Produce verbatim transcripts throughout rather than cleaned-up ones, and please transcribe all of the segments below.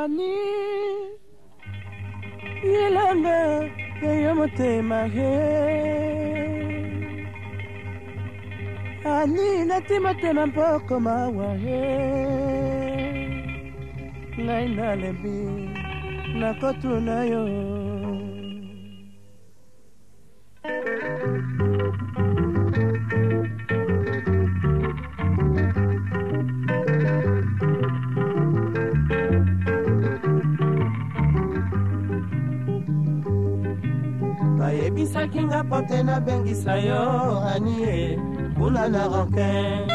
ani yelanga yo motema he ani nati motema mpoko mawa he ngai nalembi nakotuna yo bayebisaki nga pote nabengisa yo anie mbula na ronkin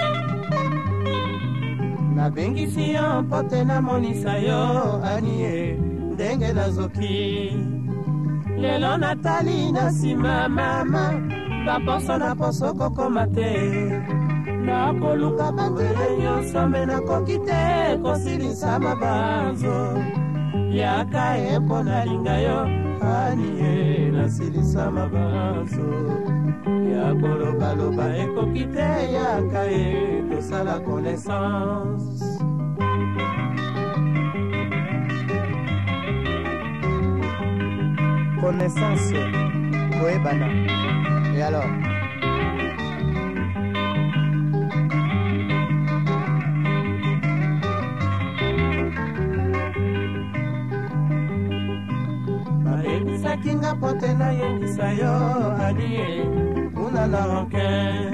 nabengisi yo pote namonisa yo anie ndenge nazoki lelo natali na nsima mama baposo na poso kokoma te nakoluka bandele nyonso me nakoki te kosilisa mabanzo yaka ye mpo nalinga yo anie nasilisa mabanzo ya kolobaloba ekoki te yaka ye tosala connaissance connaissance koyebana et alors bayebisaki nga pote nayebisa yo anie kuna na ronkin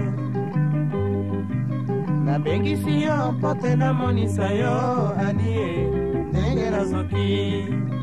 nabengisi yo pote namonisa yo anie ndenge nazoki